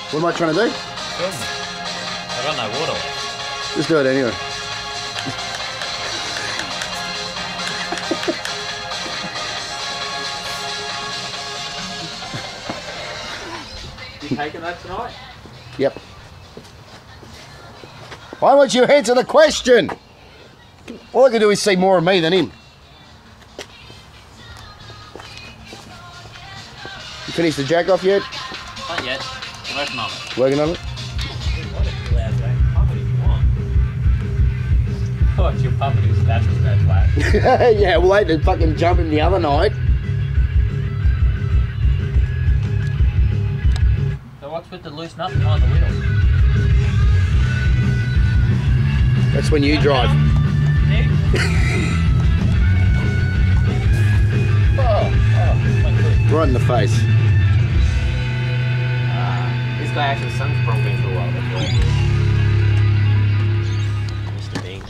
What am I trying to do? Film. I got no water. Just do it anyway. You taking that tonight? Yep. Why won't you answer the question? All I can do is see more of me than him. You finished the jack off yet? Not yet. I'm working on it. Working on it? Oh, it's your puppet who's natural red flag. Yeah, well, I had to fucking jump in the other night. So what's with the loose nut behind the wheel? That's when you drive. Right in the face. This guy actually sung for Bronco for a while. That's Mr. Bean.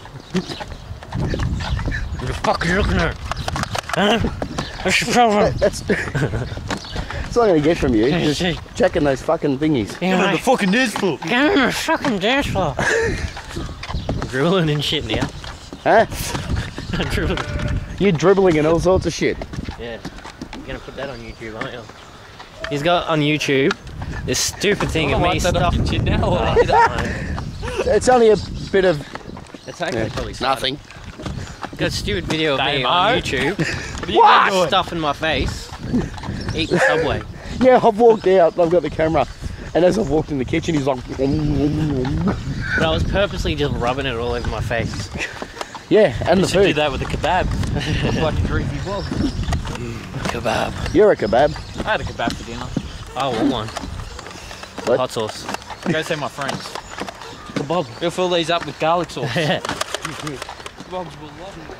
What the fuck are you looking at? Huh? What's your problem? That's all I'm going to get from you. Just checking those fucking thingies. Get on the fucking dance floor. Get on the fucking dance floor. Drooling and shit now. Huh? Drooling. You're dribbling and all sorts of shit. Yeah. You're going to put that on YouTube, aren't you? He's got on YouTube this stupid thing of me stuffing shit now. It's only a bit of... It's actually probably nothing. Got a stupid video of me on YouTube. What? Stuffing my face. Eating Subway. Yeah, I've walked out. I've got the camera. And as I've walked in the kitchen, he's like... But I was purposely just rubbing it all over my face. Yeah, and you the should food. do that with a kebab. Looks like a greasy vlog. Kebab. You're a kebab. I had a kebab for dinner. I want one. What? Hot sauce. Go see my friends. Kebab. We'll fill these up with garlic sauce. Kebabs will love it.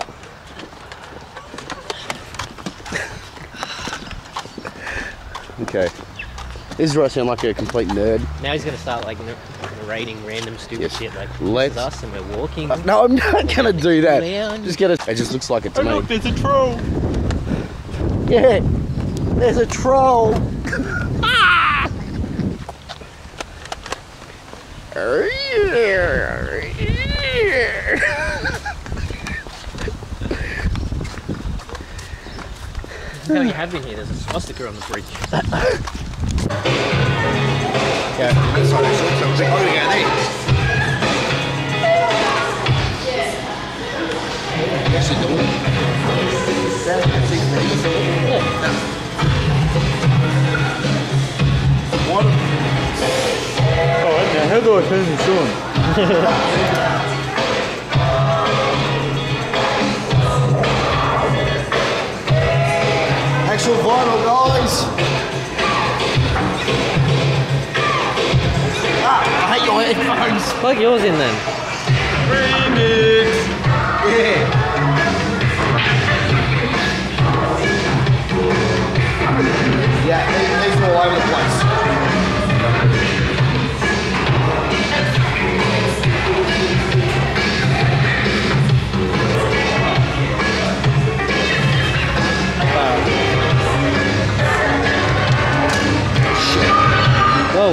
Okay. This is where I sound like a complete nerd. Now he's going to start like narrating random stupid shit like Let's... this is us and we're walking. No, I'm not going to do that. Leon. Just get it. It just looks like it to me. Look, there's a troll. Yeah. There's a troll. No, you have been here. There's a swastika on the bridge. Yeah. Sorry, I'm going to go there. What's he doing? What? Oh, now how do I turn this on? Actual vinyl, guys. I hate your headphones. Plug yours in then. Remix. Yeah. Yeah, these are all over the place. Whoa.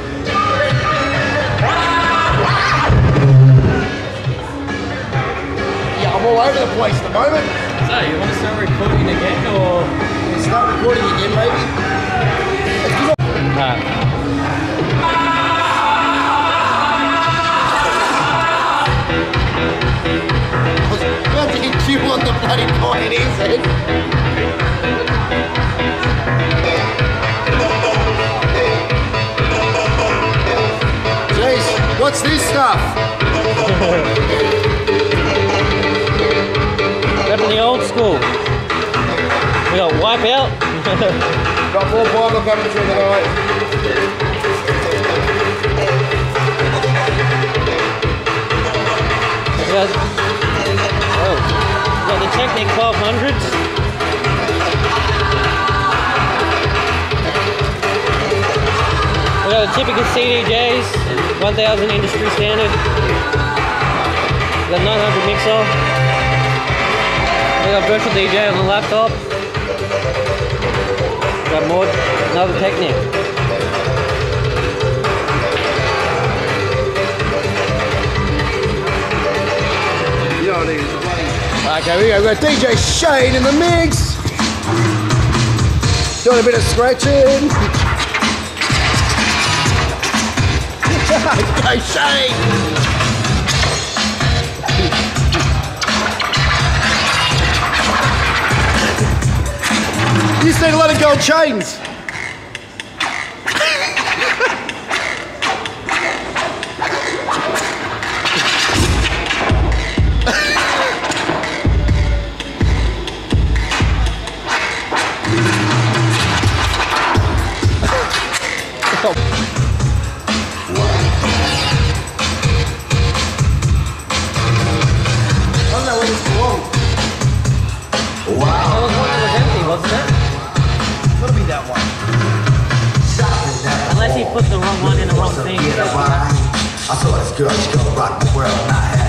Yeah, I'm all over the place at the moment. So, you want to start recording again or? Start recording again, maybe. I was about to hit you on the bloody pioneer's head. Jeez, what's this stuff? Up in the old school. We got Wipeout. Got more vinyl coming through the night. We got the Technic 1200s. We got the typical CDJs, 1000 industry standard. We got 900 mixer. We got virtual DJ on the laptop. We got more, another Technic. Okay, we go. We've got DJ Shane in the mix. Doing a bit of scratching. Go Shane. You seen a lot of gold chains. Unless he put the wrong one in the wrong thing. I saw this girl, she gonna rock the world, not